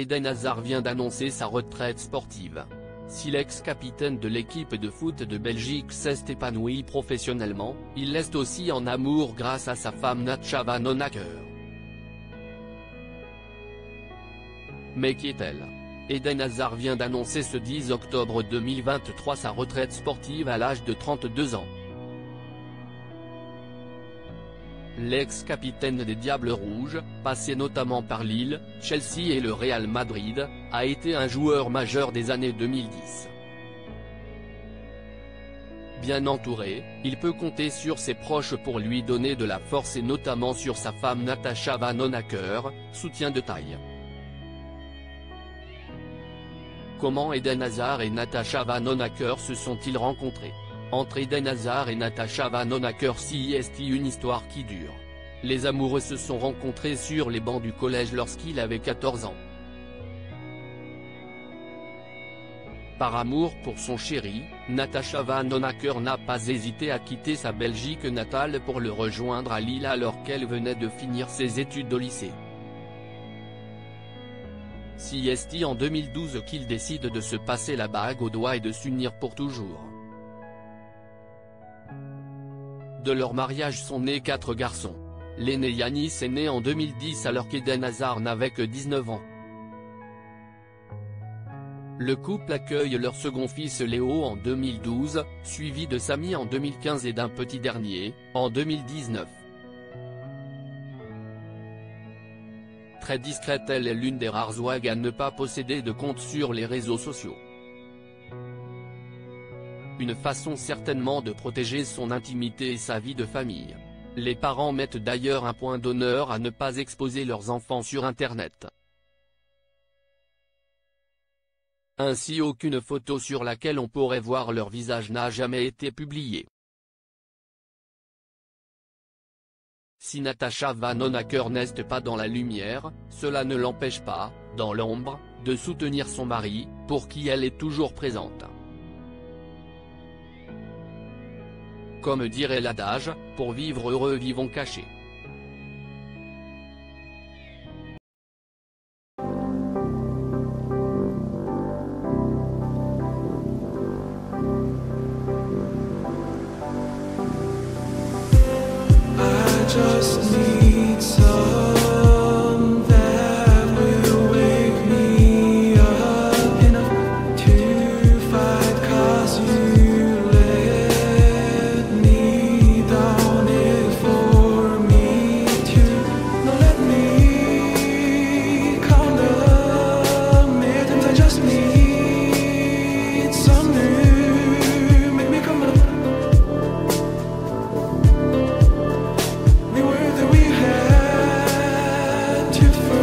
Eden Hazard vient d'annoncer sa retraite sportive. Si l'ex-capitaine de l'équipe de foot de Belgique s'est épanoui professionnellement, il l'est aussi en amour grâce à sa femme Natcha Van Honacker. Mais qui est-elle? Eden Hazard vient d'annoncer ce 10 octobre 2023 sa retraite sportive à l'âge de 32 ans. L'ex-capitaine des Diables Rouges, passé notamment par Lille, Chelsea et le Real Madrid, a été un joueur majeur des années 2010. Bien entouré, il peut compter sur ses proches pour lui donner de la force et notamment sur sa femme Natasha Van Honacker, soutien de taille. Comment Eden Hazard et Natasha Van Honacker se sont-ils rencontrés? Entre Eden Hazard et Natasha Van Honacker c'est une histoire qui dure. Les amoureux se sont rencontrés sur les bancs du collège lorsqu'il avait 14 ans. Par amour pour son chéri, Natasha Van Honacker n'a pas hésité à quitter sa Belgique natale pour le rejoindre à Lille alors qu'elle venait de finir ses études au lycée. C'est en 2012 qu'ils décident de se passer la bague au doigt et de s'unir pour toujours. De leur mariage sont nés 4 garçons. L'aîné Yanis est né en 2010 alors qu'Eden Hazard n'avait que 19 ans. Le couple accueille leur second fils Léo en 2012, suivi de Samy en 2015 et d'un petit dernier, en 2019. Très discrète, elle est l'une des rares ouags à ne pas posséder de compte sur les réseaux sociaux. Une façon certainement de protéger son intimité et sa vie de famille. Les parents mettent d'ailleurs un point d'honneur à ne pas exposer leurs enfants sur Internet. Ainsi aucune photo sur laquelle on pourrait voir leur visage n'a jamais été publiée. Si Natasha Van Honacker n'est pas dans la lumière, cela ne l'empêche pas, dans l'ombre, de soutenir son mari, pour qui elle est toujours présente. Comme dirait l'adage, pour vivre heureux vivons cachés. Just need some that will wake me up enough to fight, 'cause you let me down it for me to not let me count the minutes. I just need some new, make me come up. We had to